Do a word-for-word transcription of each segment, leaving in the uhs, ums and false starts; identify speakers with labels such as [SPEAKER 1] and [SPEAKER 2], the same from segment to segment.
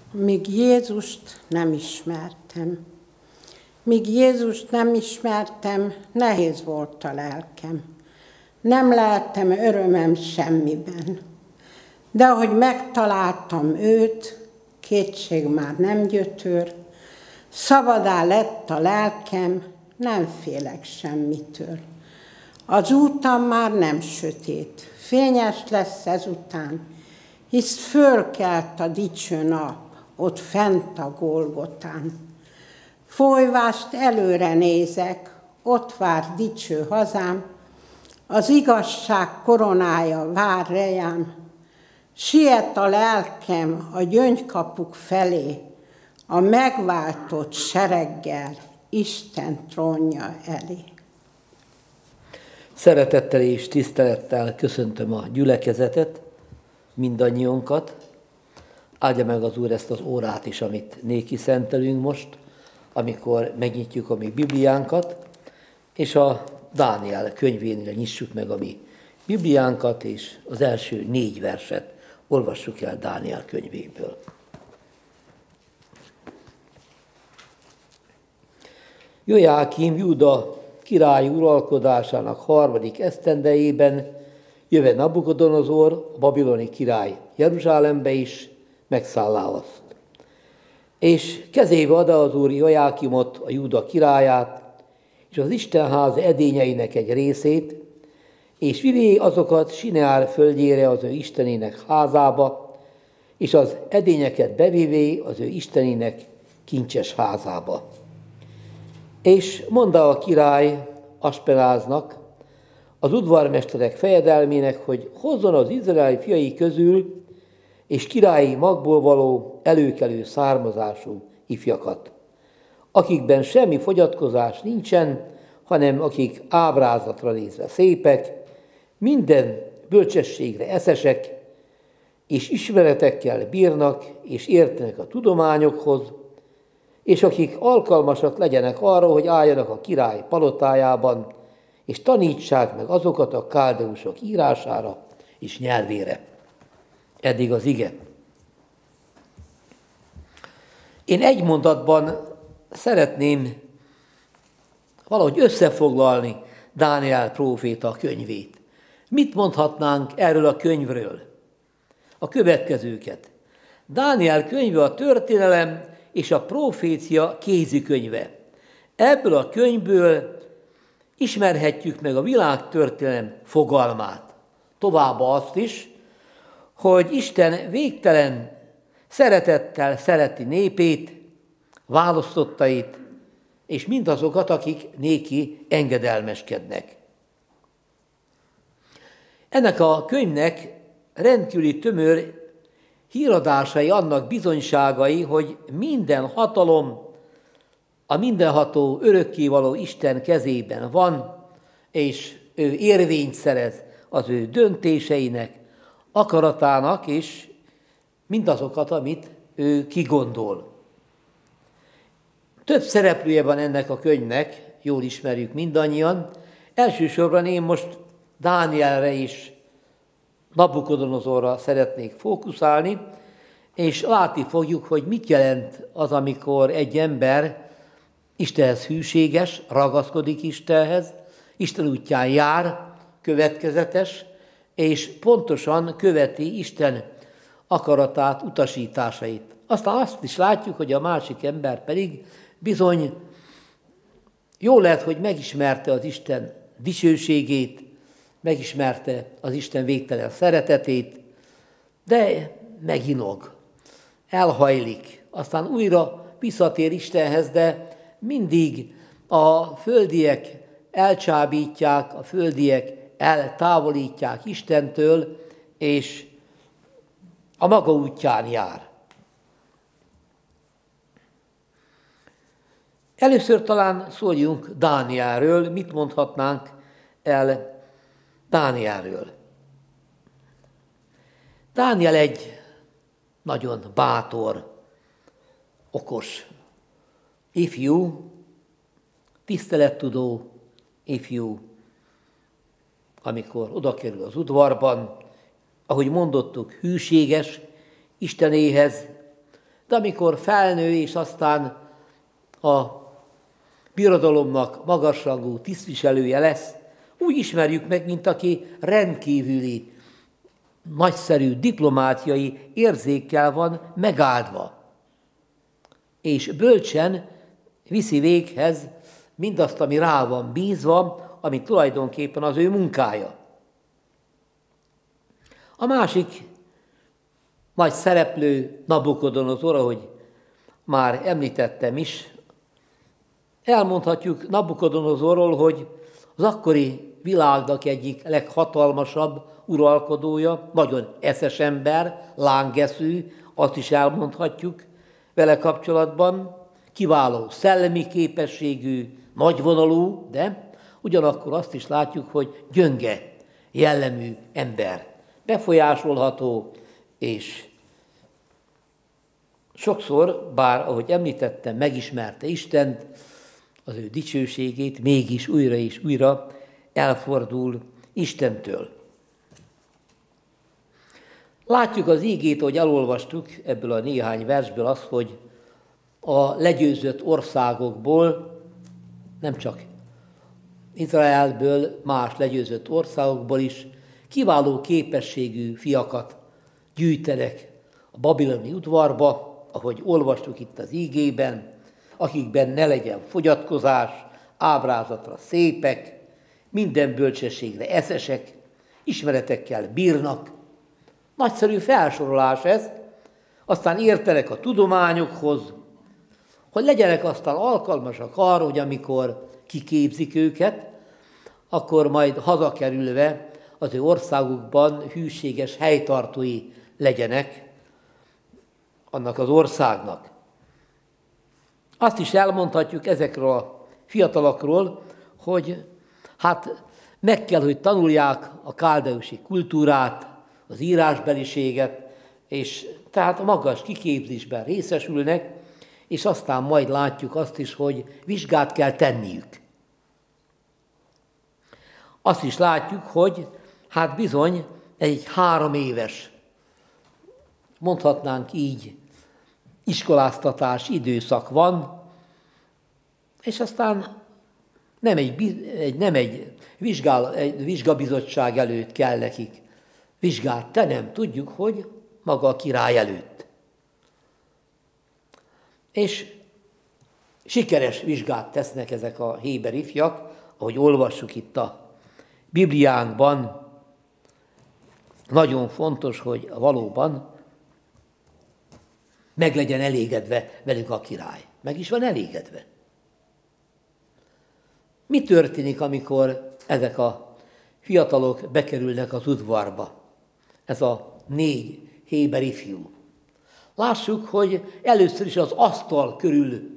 [SPEAKER 1] Míg Jézust nem ismertem. Míg Jézust nem ismertem, nehéz volt a lelkem. Nem leltem örömem semmiben. De ahogy megtaláltam őt, kétség már nem gyötör, szabadá lett a lelkem, nem félek semmitől. Az útam már nem sötét, fényes lesz ezután, hisz fölkelt a dicső nap, ott fent a Golgotán. Folyvást előre nézek, ott vár dicső hazám, az igazság koronája vár rejám. Siet a lelkem a gyöngykapuk felé, a megváltott sereggel Isten trónja elé.
[SPEAKER 2] Szeretettel és tisztelettel köszöntöm a gyülekezetet, mindannyiunkat. Áldja meg az Úr ezt az órát is, amit néki szentelünk most, amikor megnyitjuk a mi Bibliánkat, és a Dániel könyvénél nyissuk meg a mi Bibliánkat, és az első négy verset olvassuk el Dániel könyvéből. Jojákim Júda király uralkodásának harmadik esztendejében jöve Nabukodonozor, a babiloni király Jeruzsálembe is, megszállá azt. És kezébe adta az Úr Jojákimot, a Júda királyát, és az Istenház edényeinek egy részét, és vivé azokat Sineár földjére, az ő istenének házába, és az edényeket bevivé az ő istenének kincses házába. És mondta a király Aspenáznak, az udvarmesterek fejedelmének, hogy hozzon az izraeli fiai közül és királyi magból való előkelő származású ifjakat, akikben semmi fogyatkozás nincsen, hanem akik ábrázatra nézve szépek, minden bölcsességre eszesek, és ismeretekkel bírnak, és értenek a tudományokhoz, és akik alkalmasak legyenek arra, hogy álljanak a király palotájában, és tanítsák meg azokat a káldeusok írására és nyelvére. Eddig az ige. Én egy mondatban szeretném valahogy összefoglalni Dániel próféta könyvét. Mit mondhatnánk erről a könyvről? A következőket. Dániel könyve a történelem és a profécia kézikönyve. Ebből a könyvből ismerhetjük meg a világtörténelem fogalmát. Továbbá azt is, hogy Isten végtelen szeretettel szereti népét, választottait, és mindazokat, akik néki engedelmeskednek. Ennek a könyvnek rendkívüli tömör híradásai annak bizonyságai, hogy minden hatalom a mindenható örökkévaló Isten kezében van, és ő érvényt szerez az ő döntéseinek, akaratának, és mindazokat, amit ő kigondol. Több szereplője van ennek a könyvnek, jól ismerjük mindannyian. Elsősorban én most Dánielre és Nabukodonozorra szeretnék fókuszálni, és látni fogjuk, hogy mit jelent az, amikor egy ember Istenhez hűséges, ragaszkodik Istenhez, Isten útján jár, következetes, és pontosan követi Isten akaratát, utasításait. Aztán azt is látjuk, hogy a másik ember pedig bizony jó lehet, hogy megismerte az Isten dicsőségét, megismerte az Isten végtelen szeretetét, de meginog, elhajlik, aztán újra visszatér Istenhez, de mindig a földiek elcsábítják, a földiek eltávolítják Istentől, és a maga útján jár. Először talán szóljunk Dánielről, mit mondhatnánk el Dánielről. Dániel egy nagyon bátor, okos ifjú, tisztelettudó ifjú, amikor oda kerül az udvarban, ahogy mondottuk, hűséges Istenéhez, de amikor felnő, és aztán a birodalomnak magasrangú tisztviselője lesz, úgy ismerjük meg, mint aki rendkívüli, nagyszerű diplomáciai érzékkel van megáldva. És bölcsen viszi véghez mindazt, ami rá van bízva, ami tulajdonképpen az ő munkája. A másik nagy szereplő Nabukodonozor, ahogy már említettem is, elmondhatjuk Nabukodonozorról, hogy az akkori világnak egyik leghatalmasabb uralkodója, nagyon eszes ember, lángeszű, azt is elmondhatjuk vele kapcsolatban, kiváló szellemi képességű, nagyvonalú, de ugyanakkor azt is látjuk, hogy gyönge jellemű ember, befolyásolható, és sokszor, bár ahogy említettem, megismerte Istent, az ő dicsőségét, mégis újra és újra elfordul Istentől. Látjuk az ígét, hogy elolvastuk ebből a néhány versből azt, hogy a legyőzött országokból, nem csak Izraelből, más legyőzött országokból is kiváló képességű fiakat gyűjtenek a babiloni udvarba, ahogy olvastuk itt az ígében, akikben ne legyen fogyatkozás, ábrázatra szépek, minden bölcsességre eszesek, ismeretekkel bírnak. Nagyszerű felsorolás ez, aztán értenek a tudományokhoz, hogy legyenek aztán alkalmasak arra, hogy amikor kiképzik őket, akkor majd hazakerülve az ő országukban hűséges helytartói legyenek annak az országnak. Azt is elmondhatjuk ezekről a fiatalokról, hogy hát meg kell, hogy tanulják a káldeusi kultúrát, az írásbeliséget, és tehát a magas kiképzésben részesülnek, és aztán majd látjuk azt is, hogy vizsgát kell tenniük. Azt is látjuk, hogy hát bizony egy három éves, mondhatnánk így, iskoláztatás időszak van, és aztán nem egy, egy, nem egy, vizsgál, egy vizsgabizottság előtt kell nekik vizsgát tennem, tudjuk, hogy maga a király előtt. És sikeres vizsgát tesznek ezek a héber ifjak, ahogy olvassuk itt a Bibliánkban. Nagyon fontos, hogy valóban meg legyen elégedve velük a király. Meg is van elégedve. Mi történik, amikor ezek a fiatalok bekerülnek az udvarba? Ez a négy héber ifjú. Lássuk, hogy először is az asztal körül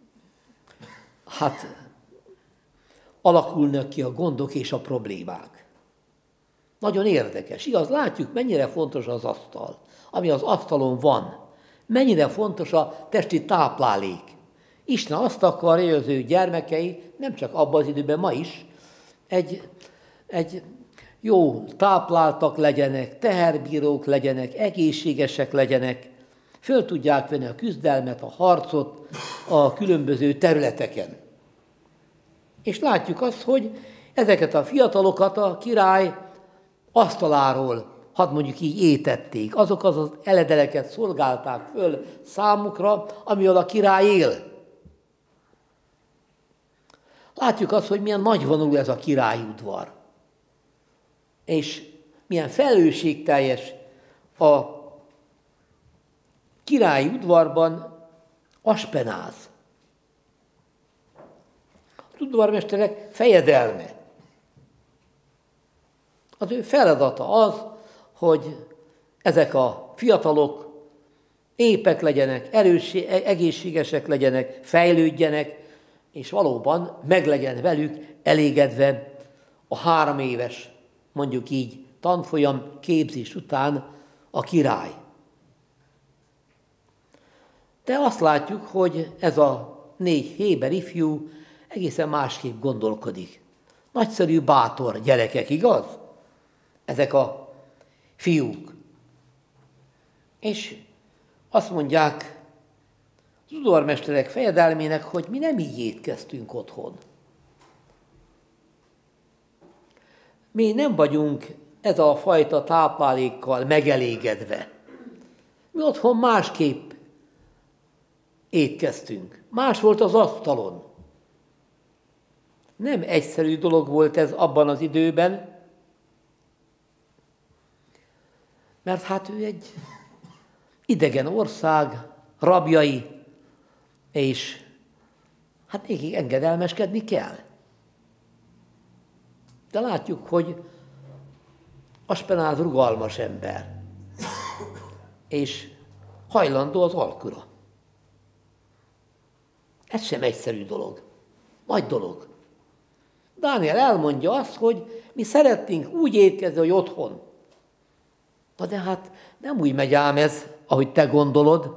[SPEAKER 2] hát alakulnak ki a gondok és a problémák. Nagyon érdekes. Igaz, látjuk, mennyire fontos az asztal, ami az asztalon van. Mennyire fontos a testi táplálék. Isten azt akarja, hogy az ő gyermekei, nem csak abban az időben, ma is, egy, egy jó tápláltak legyenek, teherbírók legyenek, egészségesek legyenek, föl tudják venni a küzdelmet, a harcot a különböző területeken. És látjuk azt, hogy ezeket a fiatalokat a király asztaláról, hadd mondjuk így, étették. Azok az, az eledeleket szolgálták föl számukra, amivel a király él. Látjuk azt, hogy milyen nagyvonalú ez a királyi udvar. És milyen felelősségteljes a királyi udvarban Aspenáz. Az udvarmesterek fejedelme. Az ő feladata az, hogy ezek a fiatalok épek legyenek, erős, egészségesek legyenek, fejlődjenek, és valóban meg legyen velük elégedve a három éves, mondjuk így, tanfolyam képzés után a király. De azt látjuk, hogy ez a négy héber ifjú egészen másképp gondolkodik. Nagyszerű, bátor gyerekek, igaz? Ezek a fiúk. És azt mondják az udvarmesterek fejedelmének, hogy mi nem így étkeztünk otthon. Mi nem vagyunk ez a fajta táplálékkal megelégedve. Mi otthon másképp étkeztünk. Más volt az asztalon. Nem egyszerű dolog volt ez abban az időben, mert hát ő egy idegen ország rabjai, és hát nekik engedelmeskedni kell. De látjuk, hogy Aspenáz rugalmas ember, és hajlandó az alkura. Ez sem egyszerű dolog, nagy dolog. Dániel elmondja azt, hogy mi szeretnénk úgy étkezni, hogy otthon. Na de hát nem úgy megy ám ez, ahogy te gondolod.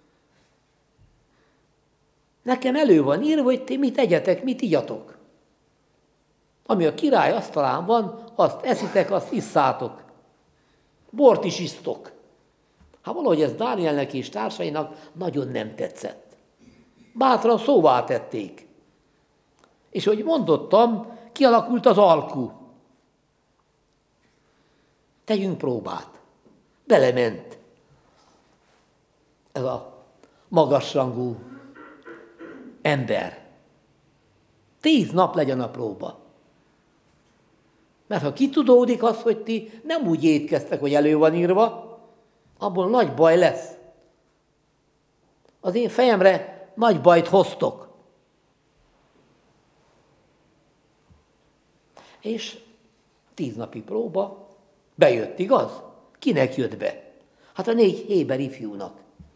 [SPEAKER 2] Nekem elő van írva, hogy ti mit egyetek, mit igyatok. Ami a király asztalán van, azt eszitek, azt isszátok. Bort is isztok. Hát valahogy ez Dánielnek és társainak nagyon nem tetszett. Bátran szóvá tették. És hogy mondottam, kialakult az alku. Tegyünk próbát. Belement ez a magasrangú ember. Tíz nap legyen a próba. Mert ha kitudódik az, hogy ti nem úgy étkeztek, hogy elő van írva, abból nagy baj lesz. Az én fejemre nagy bajt hoztok. És tíz napi próba bejött, igaz? Kinek jött be? Hát a négy héber ifjúnak.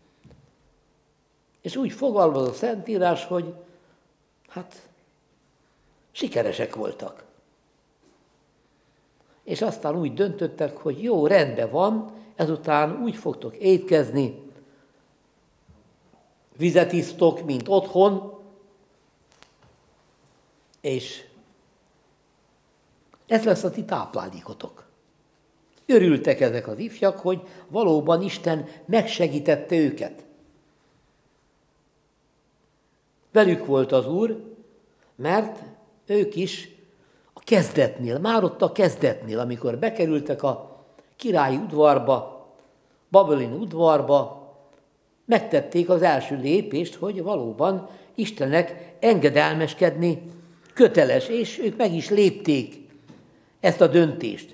[SPEAKER 2] És úgy fogalmaz a Szentírás, hogy hát sikeresek voltak. És aztán úgy döntöttek, hogy jó, rendben van, ezután úgy fogtok étkezni, vizet isztok, mint otthon, és ez lesz a ti táplálékotok. Örültek ezek az ifjak, hogy valóban Isten megsegítette őket. Velük volt az Úr, mert ők is a kezdetnél, már ott a kezdetnél, amikor bekerültek a királyi udvarba, babiloni udvarba, megtették az első lépést, hogy valóban Istennek engedelmeskedni köteles, és ők meg is lépték ezt a döntést.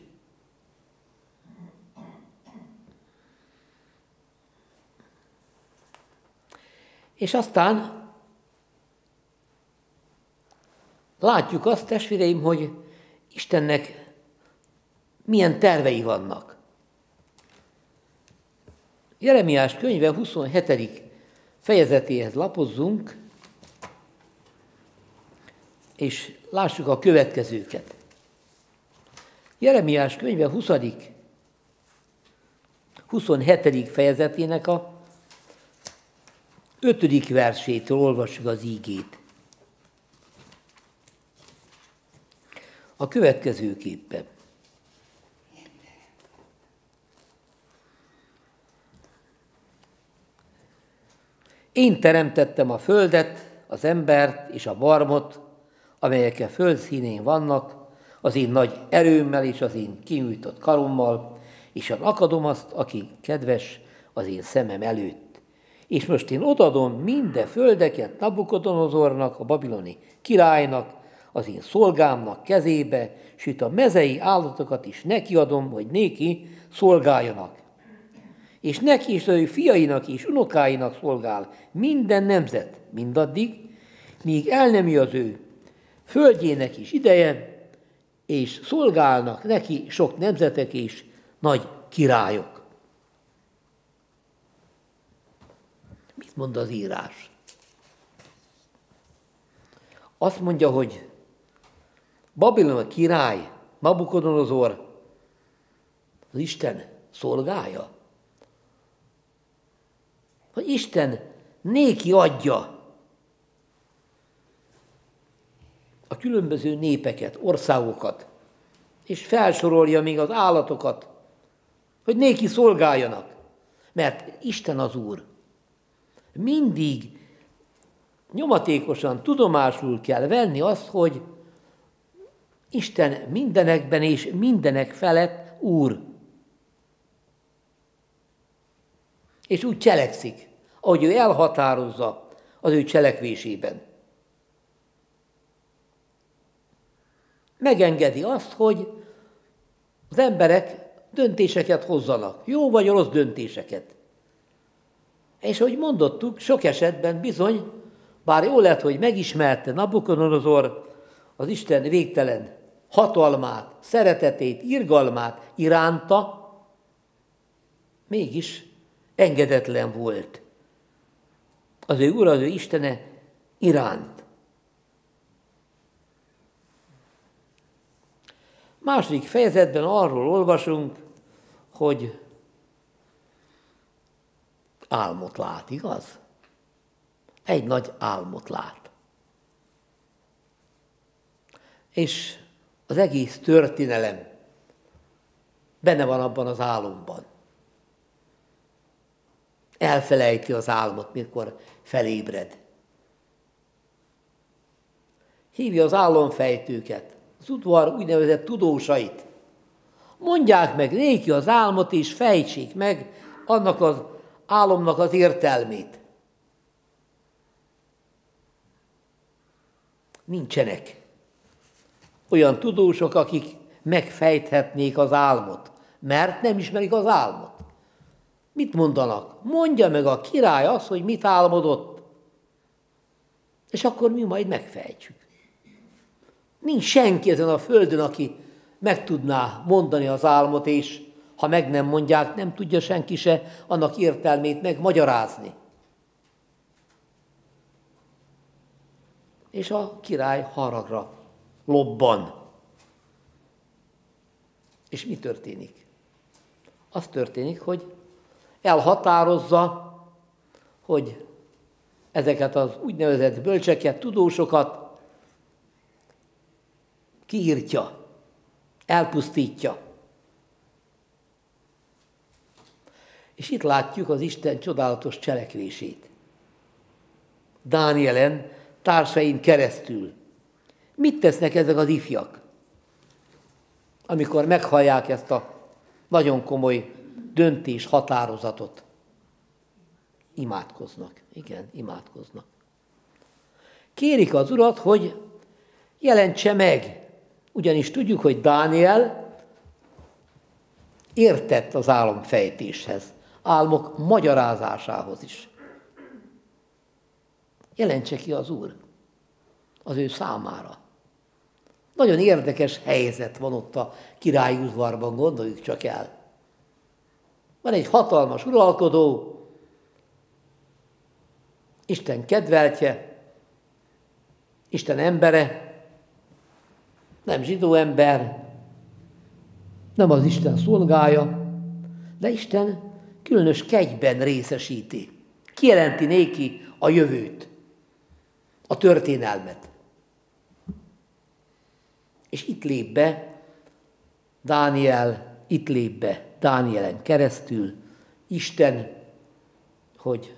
[SPEAKER 2] És aztán látjuk azt, testvéreim, hogy Istennek milyen tervei vannak. Jeremiás könyve huszonhetedik fejezetéhez lapozzunk, és lássuk a következőket. Jeremiás könyve huszadik huszonhetedik fejezetének a ötödik versétől olvassuk az ígét. A következőképpen. Én teremtettem a földet, az embert és a barmot, amelyek a föld színén vannak, az én nagy erőmmel és az én kinyújtott karommal, és akadom azt, aki kedves az én szemem előtt. És most én odaadom minden földeket Nabukodonozornak, a babiloni királynak, az én szolgámnak kezébe, sőt a mezei állatokat is nekiadom, hogy néki szolgáljanak. És neki és az ő fiainak és unokáinak szolgál minden nemzet, mindaddig, míg el nem jön az ő földjének is ideje, és szolgálnak neki sok nemzetek és nagy királyok. Mit mond az írás? Azt mondja, hogy Babilon a király, Nabukodonozor, az Isten szolgája. Hogy Isten néki adja a különböző népeket, országokat, és felsorolja még az állatokat, hogy néki szolgáljanak, mert Isten az Úr. Mindig nyomatékosan tudomásul kell venni azt, hogy Isten mindenekben és mindenek felett Úr. És úgy cselekszik, ahogy ő elhatározza az ő cselekvésében. Megengedi azt, hogy az emberek döntéseket hozzanak, jó vagy rossz döntéseket. És ahogy mondottuk, sok esetben bizony, bár jó lett, hogy megismerte Nabukodonozor az Isten végtelen hatalmát, szeretetét, irgalmát iránta, mégis engedetlen volt az ő Ura, az ő Istene iránt. Második fejezetben arról olvasunk, hogy álmot lát, igaz? Egy nagy álmot lát. És az egész történelem benne van abban az álomban. Elfelejti az álmot, mikor felébred. Hívja az álomfejtőket, az udvar úgynevezett tudósait. Mondják meg néki az álmot, és fejtsék meg annak az álomnak az értelmét. Nincsenek olyan tudósok, akik megfejthetnék az álmot, mert nem ismerik az álmot. Mit mondanak? Mondja meg a király azt, hogy mit álmodott, és akkor mi majd megfejtjük. Nincs senki ezen a földön, aki meg tudná mondani az álmot, és ha meg nem mondják, nem tudja senki se annak értelmét megmagyarázni. És a király haragra lobban. És mi történik? Az történik, hogy elhatározza, hogy ezeket az úgynevezett bölcseket, tudósokat kiírtja, elpusztítja. És itt látjuk az Isten csodálatos cselekvését. Dánielen társain keresztül. Mit tesznek ezek az ifjak, amikor meghallják ezt a nagyon komoly döntés, határozatot? Imádkoznak. Igen, imádkoznak. Kérik az Urat, hogy jelentse meg, ugyanis tudjuk, hogy Dániel értett az álomfejtéshez, álmok magyarázásához is. Jelentse ki az Úr az ő számára. Nagyon érdekes helyzet van ott a királyi udvarban, gondoljuk csak el. Van egy hatalmas uralkodó, Isten kedveltje, Isten embere, nem zsidó ember, nem az Isten szolgája, de Isten különös kegyben részesíti. Kijelenti néki a jövőt, a történelmet. És itt lép be Dániel, itt lép be Dánielen keresztül Isten, hogy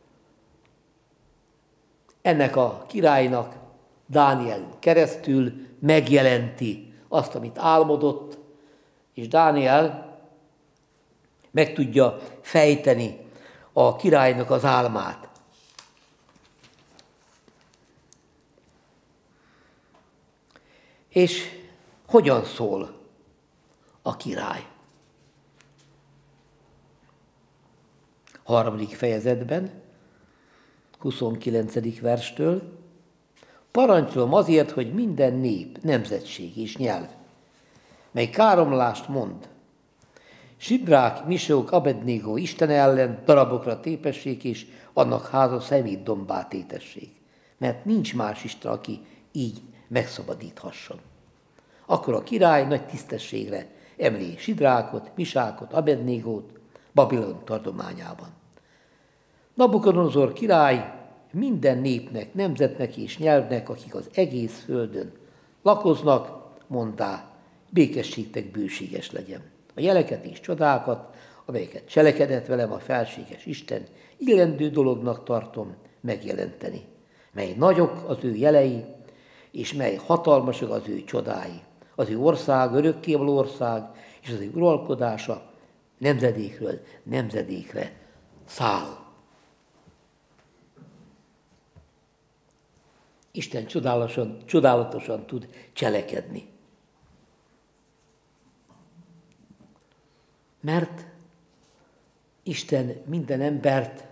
[SPEAKER 2] ennek a királynak Dániel keresztül megjelenti azt, amit álmodott, és Dániel meg tudja fejteni a királynak az álmát. És hogyan szól a király? Harmadik fejezetben, huszonkilencedik verstől, parancsolom azért, hogy minden nép, nemzetség és nyelv, mely káromlást mond, Sidrák, Misók, Abednego Isten ellen darabokra tépessék, és annak háza szemét dombá tétessék, mert nincs más Isten, aki így megszabadíthasson. Akkor a király nagy tisztességre emli Sidrákot, Misákot, Abednégót Babilon tartományában. Nabukodonozor király minden népnek, nemzetnek és nyelvnek, akik az egész földön lakoznak, mondá, békességtek bőséges legyen. A jeleket és csodákat, amelyeket cselekedett velem a felséges Isten, illendő dolognak tartom megjelenteni. mely nagyok az ő jelei, és mely hatalmasak az ő csodái. Az ő ország, örökkévaló ország, és az ő uralkodása nemzedékről nemzedékre száll. Isten csodálatosan, csodálatosan tud cselekedni. Mert Isten minden embert,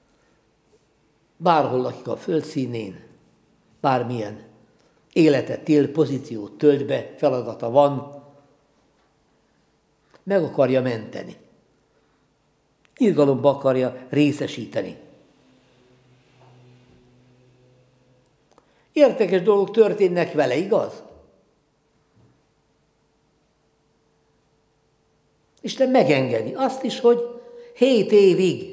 [SPEAKER 2] bárhol lakik a földszínén, bármilyen életet él, pozíciót tölt be, feladata van, meg akarja menteni. Irgalomba akarja részesíteni. Érdekes dolgok történnek vele, igaz? Isten megengedi azt is, hogy hét évig,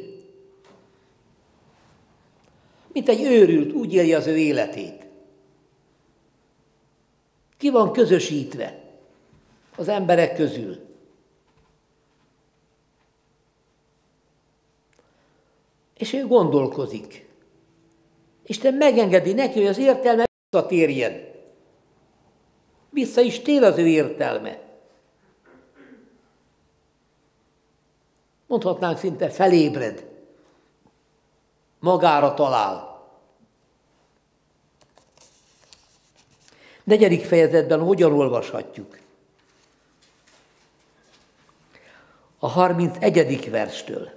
[SPEAKER 2] mint egy őrült, úgy élje az ő életét. Ki van közösítve az emberek közül. És ő gondolkozik. Isten megengedi neki, hogy az értelme visszatérjen. Vissza is tér az ő értelme. Mondhatnánk, szinte felébred. Magára talál. Negyedik fejezetben hogyan olvashatjuk? A harmincegyedik verstől.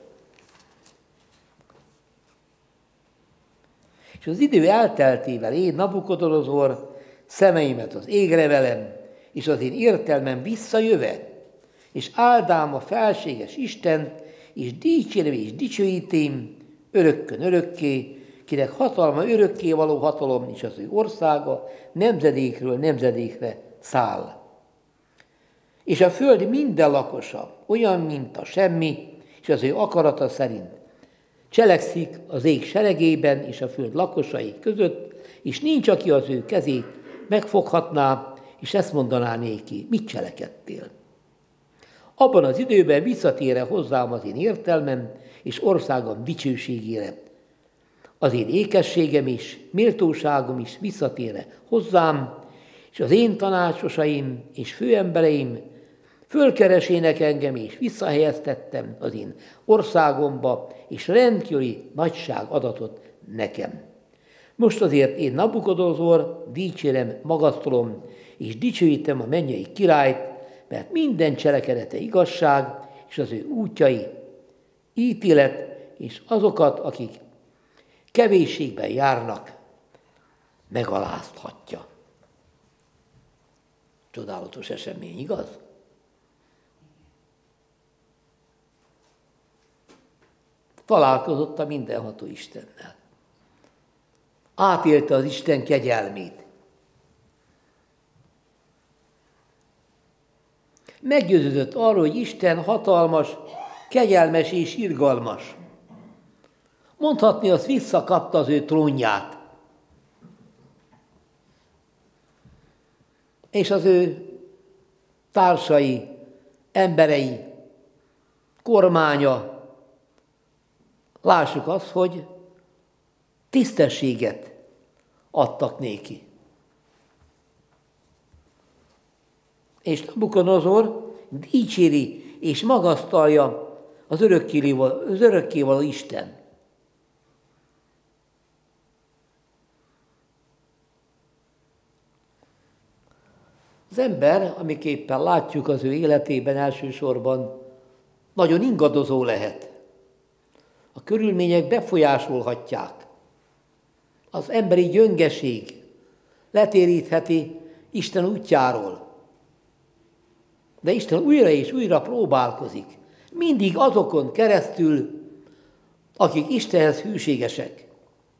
[SPEAKER 2] És az idő elteltével én, Nabukodonozor, szemeimet az égre velem, és az én értelmem visszajöve, és áldám a felséges Istent, és dicsérem és dicsőítém örökkön örökké, kinek hatalma örökké való hatalom, és az ő országa nemzedékről nemzedékre száll. És a föld minden lakosa olyan, mint a semmi, és az ő akarata szerint cselekszik az ég seregében és a föld lakosai között, és nincs, aki az ő kezét megfoghatná, és ezt mondaná néki, mit cselekedtél. Abban az időben visszatére hozzám az én értelmem, és országom dicsőségére. Az én ékességem is, méltóságom is visszatére hozzám, és az én tanácsosaim és főembereim fölkeresének engem, és visszahelyeztettem az én országomba, és rendkívüli nagyság adatot nekem. Most azért én Nabukodonozor dicsérem, magasztalom, és dicsőítem a mennyei királyt, mert minden cselekedete igazság, és az ő útjai ítélet, és azokat, akik kevésségben járnak, megalázhatja. Csodálatos esemény, igaz? Találkozott a mindenható Istennel. Átélte az Isten kegyelmét. Meggyőződött arról, hogy Isten hatalmas, kegyelmes és irgalmas. Mondhatni, azt visszakapta az ő trónját. És az ő társai, emberei, kormánya, lássuk azt, hogy tisztességet adtak néki. És Nabukodonozor dicséri és magasztalja az örökkévaló Isten. Az ember, amiképpen látjuk az ő életében elsősorban, nagyon ingadozó lehet. A körülmények befolyásolhatják. Az emberi gyöngeség letérítheti Isten útjáról. De Isten újra és újra próbálkozik. Mindig azokon keresztül, akik Istenhez hűségesek.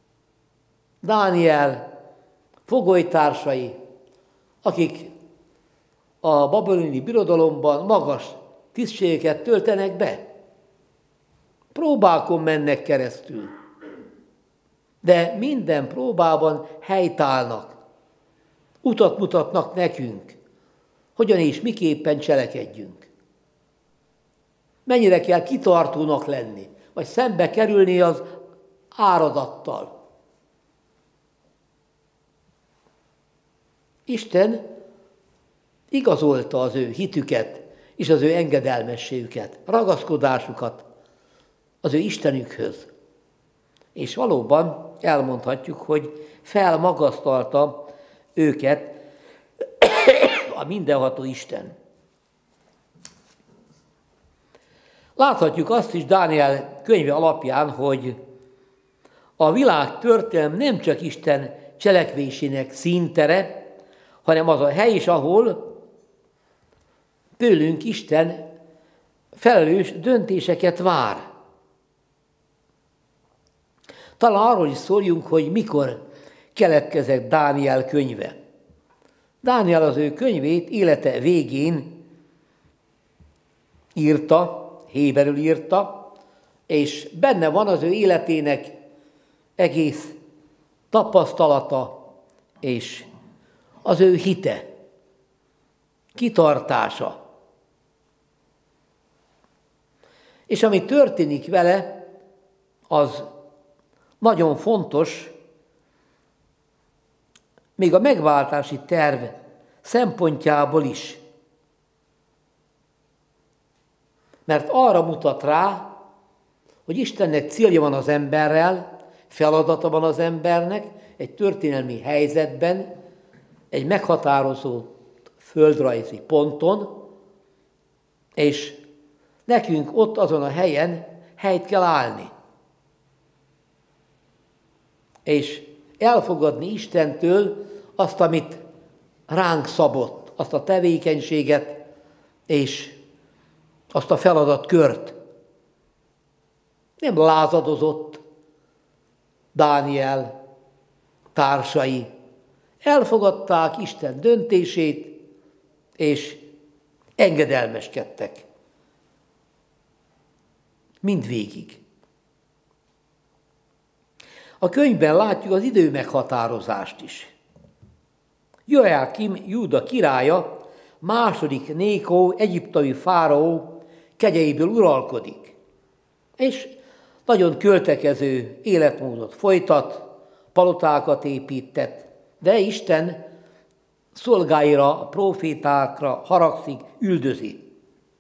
[SPEAKER 2] Dániel fogolytársai, akik a babiloni birodalomban magas tisztségeket töltenek be. Próbákon mennek keresztül. De minden próbában helytállnak. Utat mutatnak nekünk, hogyan és miképpen cselekedjünk. Mennyire kell kitartónak lenni, vagy szembe kerülni az áradattal. Isten igazolta az ő hitüket és az ő engedelmességüket, ragaszkodásukat az ő Istenükhöz. És valóban elmondhatjuk, hogy felmagasztalta őket a mindenható Isten. Láthatjuk azt is Dániel könyve alapján, hogy a világ történelem nem csak Isten cselekvésének színtere, hanem az a hely is, ahol tőlünk Isten felelős döntéseket vár. Talán arról is szóljunk, hogy mikor keletkezett Dániel könyve. Dániel az ő könyvét élete végén írta, héberül írta, és benne van az ő életének egész tapasztalata és az ő hite, kitartása. És ami történik vele, az nagyon fontos, még a megváltási terv szempontjából is. Mert arra mutat rá, hogy Istennek célja van az emberrel, feladata van az embernek egy történelmi helyzetben, egy meghatározó földrajzi ponton, és nekünk ott azon a helyen helyt kell állni. És elfogadni Istentől azt, amit ránk szabott, azt a tevékenységet és azt a feladatkört. Nem lázadozott Dániel társai. Elfogadták Isten döntését, és engedelmeskedtek. Mindvégig. A könyvben látjuk az idő meghatározást is. Jojákim Júda királya, második Nékó egyiptomi fáraó kegyeiből uralkodik, és nagyon költekező életmódot folytat, palotákat épített, de Isten szolgáira, profétákra haragszik, üldözi.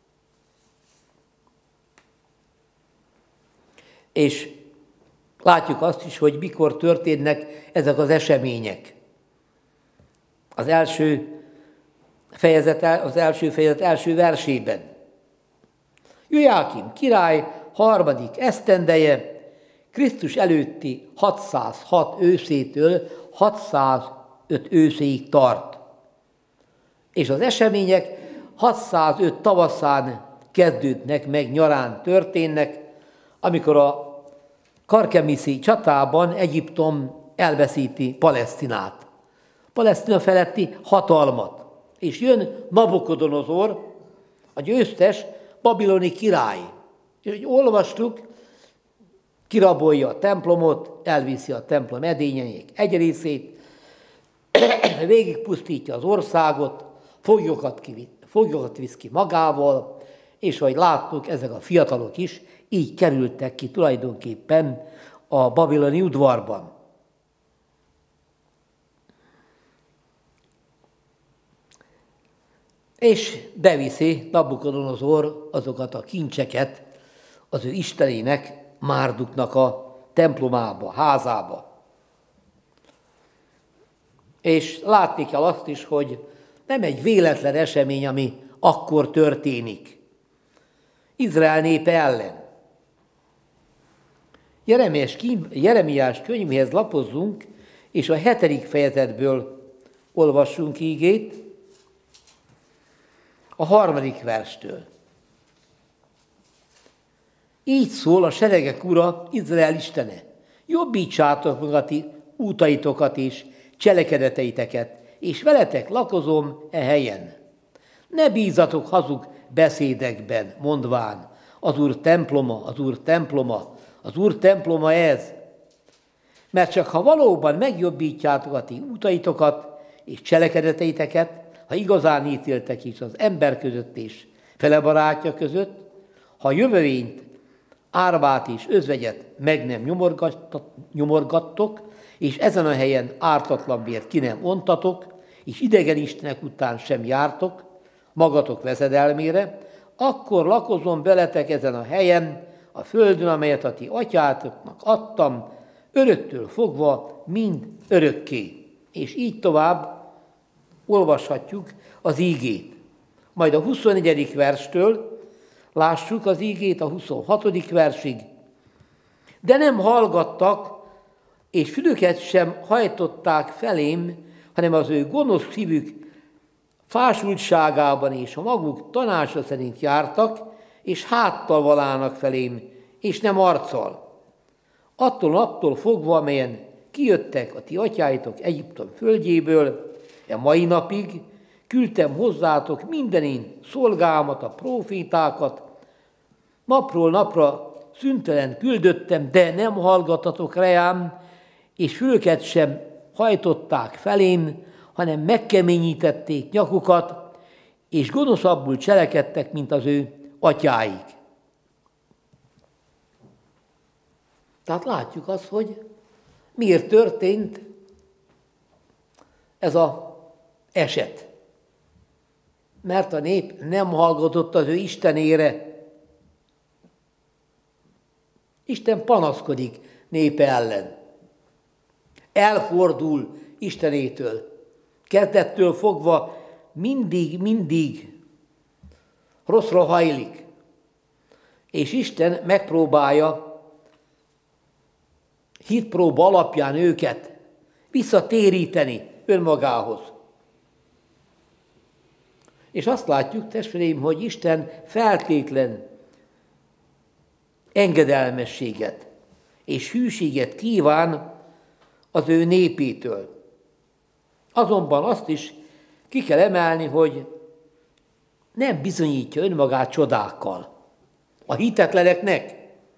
[SPEAKER 2] És látjuk azt is, hogy mikor történnek ezek az események. Az első fejezet, az első fejezet első versében. Jojákim király harmadik esztendeje, Krisztus előtti hatszázhat őszétől hatszázöt őszéig tart. És az események hatszázöt tavaszán kezdődnek meg, nyarán történnek, amikor a karkemiszi csatában Egyiptom elveszíti Palesztinát. Palesztina feletti hatalmat. És jön Nabukodonozor, a győztes babiloni király. És hogy olvastuk, kirabolja a templomot, elviszi a templom edényeinek egy részét, végigpusztítja az országot, foglyokat, ki, foglyokat visz ki magával, és ahogy láttuk, ezek a fiatalok is így kerültek ki tulajdonképpen a babiloni udvarban. És beviszi Nabukodonozor azokat a kincseket az ő istenének, Márduknak a templomába, házába. És látni kell azt is, hogy nem egy véletlen esemény, ami akkor történik. Izrael népe ellen. Jeremiás könyvéhez lapozzunk, és a hetedik fejezetből olvassunk ígét, a harmadik verstől. Így szól a seregek ura, Izrael istene, jobbítsátok meg a ti útaitokat és cselekedeteiteket, és veletek lakozom e helyen. Ne bízatok hazug beszédekben, mondván, az Úr temploma, az Úr temploma, az Úr temploma ez. Mert csak ha valóban megjobbítjátok a ti útaitokat és cselekedeteiteket, ha igazán ítéltek is az ember között és fele barátja között, ha jövővényt, árvát és özvegyet meg nem nyomorgattok, és ezen a helyen ártatlan bért ki nem ontatok, és idegen istenek után sem jártok, magatok veszedelmére, akkor lakozom veletek ezen a helyen, a földön, amelyet a ti atyátoknak adtam, öröktől fogva mind örökké. És így tovább olvashatjuk az ígét. Majd a huszonnegyedik verstől lássuk az ígét a huszonhatodik versig. De nem hallgattak, és fülüket sem hajtották felém, hanem az ő gonosz szívük fásultságában és a maguk tanácsa szerint jártak, és háttal valának felém, és nem arccal. Attól naptól fogva, amelyen kijöttek a ti atyáitok Egyiptom földjéből, e mai napig küldtem hozzátok mindenén szolgámat, a prófétákat, napról napra szüntelen küldöttem, de nem hallgattatok reám, és fülöket sem hajtották felém, hanem megkeményítették nyakukat, és gonoszabbul cselekedtek, mint az ő atyáik. Tehát látjuk azt, hogy miért történt ez az eset. Mert a nép nem hallgatott az ő Istenére. Isten panaszkodik népe ellen. Elfordul Istenétől. Kezdettől fogva mindig, mindig rosszra hajlik. És Isten megpróbálja hitpróba alapján őket visszatéríteni önmagához. És azt látjuk, testvéreim, hogy Isten feltétlen engedelmességet és hűséget kíván az ő népétől. Azonban azt is ki kell emelni, hogy nem bizonyítja önmagát csodákkal. A hitetleneknek.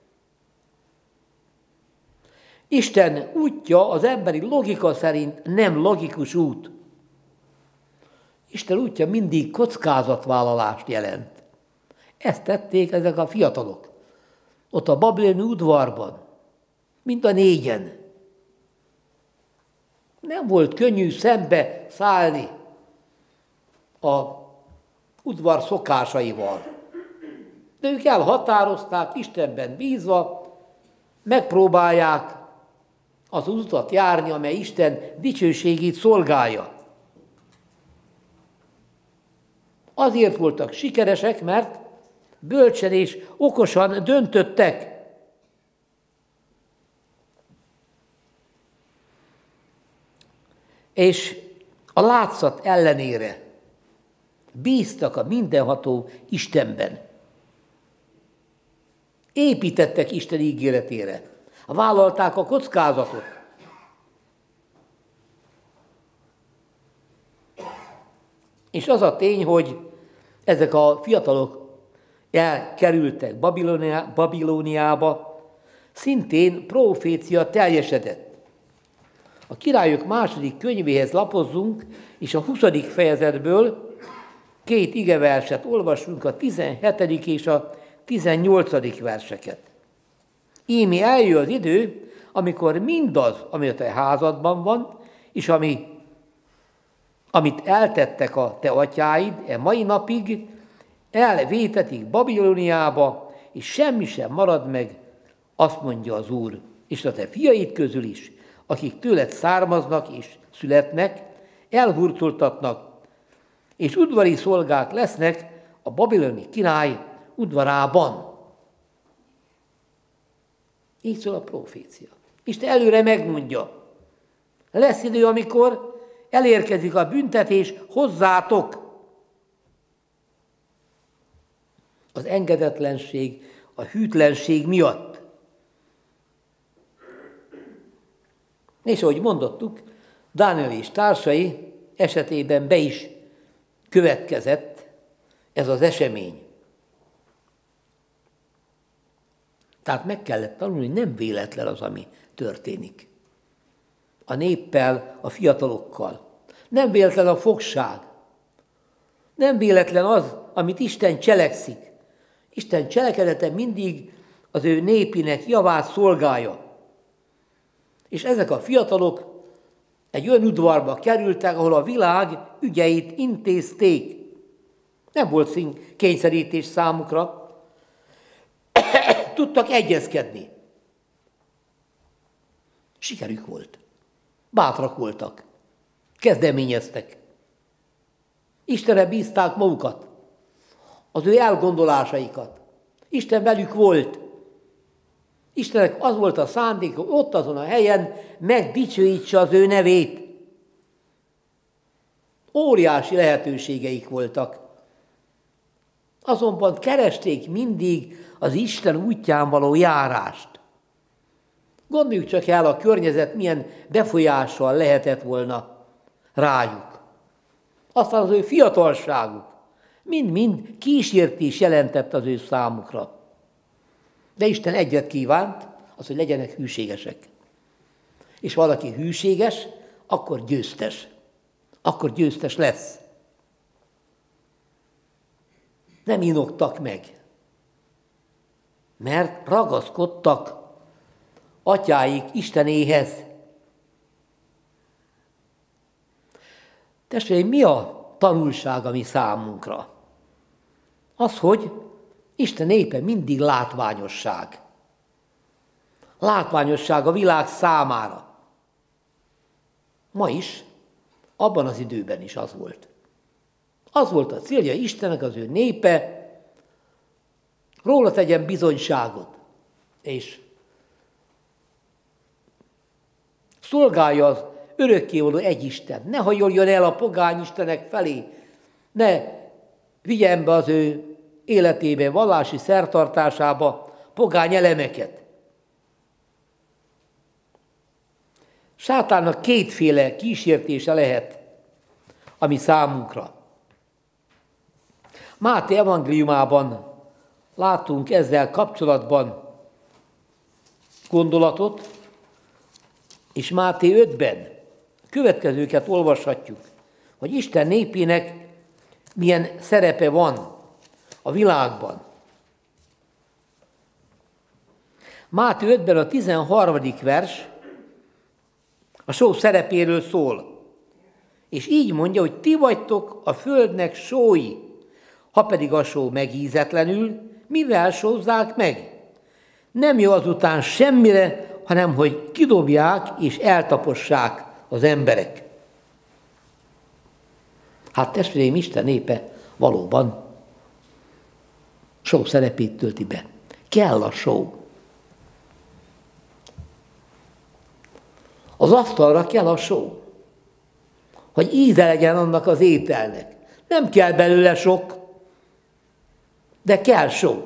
[SPEAKER 2] Isten útja az emberi logika szerint nem logikus út. Isten útja mindig kockázatvállalást jelent. Ezt tették ezek a fiatalok. Ott a babiloni udvarban, mind a négyen. Nem volt könnyű szembe szállni a udvar szokásaival. De ők elhatározták, Istenben bízva, megpróbálják az utat járni, amely Isten dicsőségét szolgálja. Azért voltak sikeresek, mert bölcsen és okosan döntöttek. És a látszat ellenére bíztak a mindenható Istenben. Építettek Isten ígéretére. Vállalták a kockázatot. És az a tény, hogy ezek a fiatalok elkerültek Babilónia, Babilóniába, szintén profécia teljesedett. A Királyok második könyvéhez lapozzunk, és a huszadik fejezetből két igeverset olvasunk, a tizenhetedik és a tizennyolcadik verseket. Ími eljön az idő, amikor mindaz, ami a te házadban van, és ami, amit eltettek a te atyáid, e mai napig elvétetik Babilóniába, és semmi sem marad meg, azt mondja az Úr. És a te fiaid közül is, akik tőled származnak és születnek, elhurcoltatnak, és udvari szolgák lesznek a babiloni király udvarában. Így szól a profécia. Isten előre megmondja. Lesz idő, amikor elérkezik a büntetés hozzátok. Az engedetlenség, a hűtlenség miatt. És ahogy mondottuk, Dániel és társai esetében be is következett ez az esemény. Tehát meg kellett tanulni, hogy nem véletlen az, ami történik. A néppel, a fiatalokkal. Nem véletlen a fogság. Nem véletlen az, amit Isten cselekszik. Isten cselekedete mindig az ő népének javát szolgálja. És ezek a fiatalok egy olyan udvarba kerültek, ahol a világ ügyeit intézték. Nem volt kényszerítés számukra. Tudtak egyezkedni. Sikerük volt. Bátrak voltak. Kezdeményeztek. Istenre bízták magukat. Az ő elgondolásaikat. Isten velük volt. Istennek az volt a szándék, hogy ott azon a helyen megdicsőítse az ő nevét. Óriási lehetőségeik voltak. Azonban keresték mindig az Isten útján való járást. Gondoljuk csak el, a környezet milyen befolyással lehetett volna rájuk. Aztán az ő fiatalságuk mind-mind kísértés jelentett az ő számukra. De Isten egyet kívánt, az, hogy legyenek hűségesek. És valaki hűséges, akkor győztes. Akkor győztes lesz. Nem inogtak meg, mert ragaszkodtak atyáik Istenéhez. Testvéreim, mi a tanulság a mi számunkra? Az, hogy Isten népe mindig látványosság. Látványosság a világ számára. Ma is, abban az időben is az volt. Az volt a célja Istennek, az ő népe, róla tegyen bizonyságot, és szolgálja az örökkévaló egy Isten. Ne hajoljon el a pogány istenek felé, ne vigyen be az ő életébe, vallási szertartásába pogány elemeket. Sátánnak kétféle kísértése lehet, ami számunkra. Máté evangéliumában látunk ezzel kapcsolatban gondolatot, és Máté ötben következőket olvashatjuk, hogy Isten népének milyen szerepe van a világban. Máté ötben a tizenharmadik vers a só szerepéről szól, és így mondja, hogy ti vagytok a földnek sói, ha pedig a só megízetlenül, mivel sózzák meg? Nem jó azután semmire, hanem hogy kidobják és eltapossák az emberek. Hát testvéreim, Isten népe valóban só szerepét tölti be. Kell a só. Az asztalra kell a só, hogy íze legyen annak az ételnek. Nem kell belőle sok, de kell só.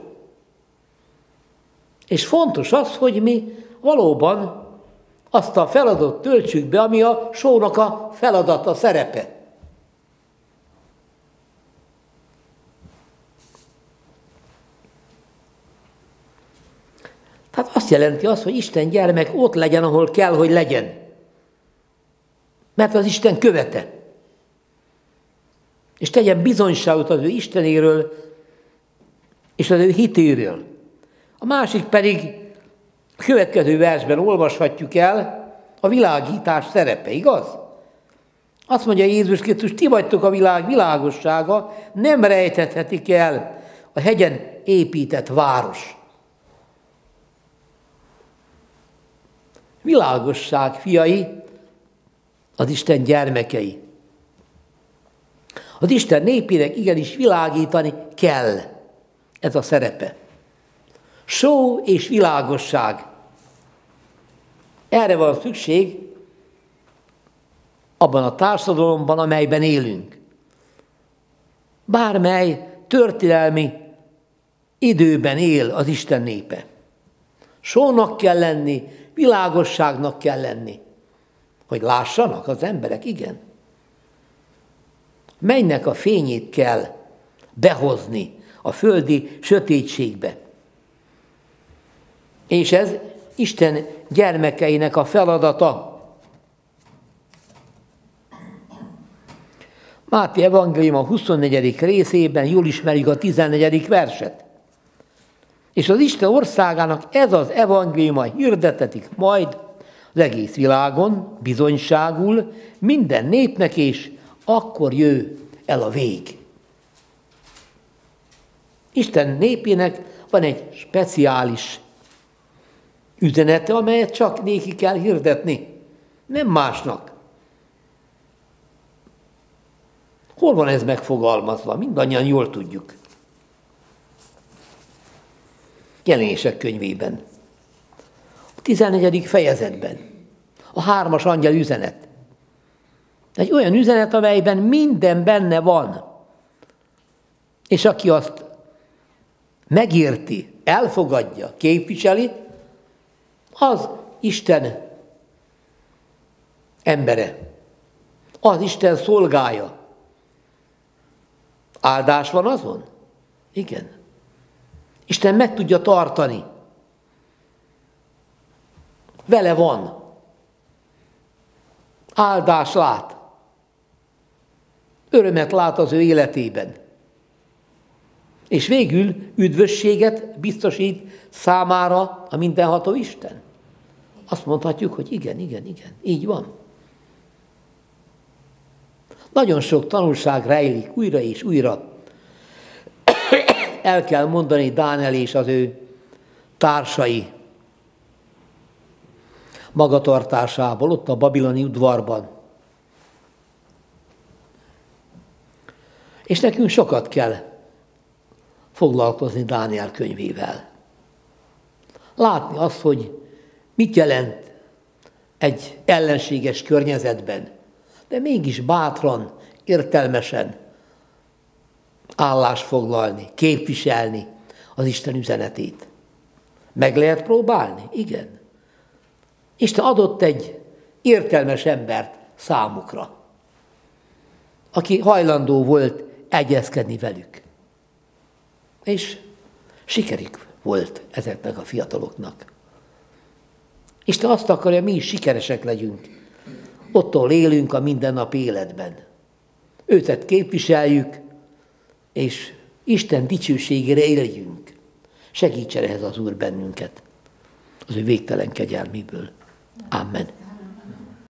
[SPEAKER 2] És fontos az, hogy mi valóban azt a feladatot töltsük be, ami a sónak a feladata, szerepe. Tehát azt jelenti az, hogy Isten gyermek ott legyen, ahol kell, hogy legyen. Mert az Isten követe. És tegyen bizonyságot az ő Istenéről és az ő hitéről. A másik pedig a következő versben olvashatjuk el a világítás szerepe, igaz? Azt mondja Jézus Krisztus, ti vagytok a világ világossága, nem rejtethetik el a hegyen épített város. Világosság fiai, az Isten gyermekei. Az Isten népének igenis világítani kell. Ez a szerepe. Só és világosság. Erre van szükség abban a társadalomban, amelyben élünk. Bármely történelmi időben él az Isten népe. Sónak kell lenni, világosságnak kell lenni. Hogy lássanak az emberek, igen. Mennynek a fényét kell behozni a földi sötétségbe. És ez Isten gyermekeinek a feladata. Máté evangélium a huszonnegyedik részében jól ismerjük a tizennegyedik verset. És az Isten országának ez az evangéliuma hirdetetik majd az egész világon, bizonyságul, minden népnek, és akkor jöjj el a vég. Isten népének van egy speciális üzenete, amelyet csak néki kell hirdetni, nem másnak. Hol van ez megfogalmazva? Mindannyian jól tudjuk. Jelenések könyvében. A tizennegyedik fejezetben. A hármas angyal üzenet. Egy olyan üzenet, amelyben minden benne van. És aki azt megérti, elfogadja, képviseli, az Isten embere. Az Isten szolgája. Áldás van azon? Igen. Isten meg tudja tartani. Vele van. Áldás lát. Örömet lát az ő életében. És végül üdvösséget biztosít számára a mindenható Isten. Azt mondhatjuk, hogy igen, igen, igen, így van. Nagyon sok tanulság rejlik újra és újra. El kell mondani Dániel és az ő társai magatartásából, ott a babiloni udvarban. És nekünk sokat kell foglalkozni Dániel könyvével. Látni azt, hogy mit jelent egy ellenséges környezetben, de mégis bátran, értelmesen állást foglalni, képviselni az Isten üzenetét. Meg lehet próbálni? Igen. Isten adott egy értelmes embert számukra, aki hajlandó volt egyezkedni velük. És sikerük volt ezeknek a fiataloknak. Isten azt akarja, mi is sikeresek legyünk. Ottól élünk a mindennapi életben. Őtet képviseljük, és Isten dicsőségére éljünk. Segítsen ehhez az Úr bennünket, az ő végtelen kegyelméből. Amen.